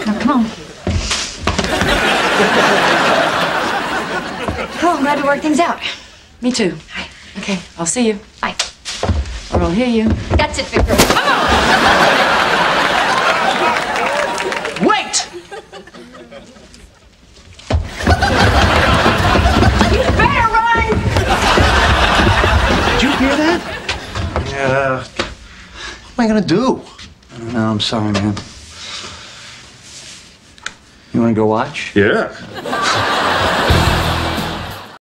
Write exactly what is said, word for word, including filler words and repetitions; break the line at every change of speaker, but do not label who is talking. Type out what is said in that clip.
Now, come on. Oh, I'm glad to work things out.
Me too.
Hi.
Okay, I'll see you.
Bye.
Or I'll hear you.
That's it, Victor. Come on!
Wait!
You better run!
Did you hear that?
Yeah.
What am I gonna do?
I don't know. I'm sorry, man. You want to go watch?
Yeah.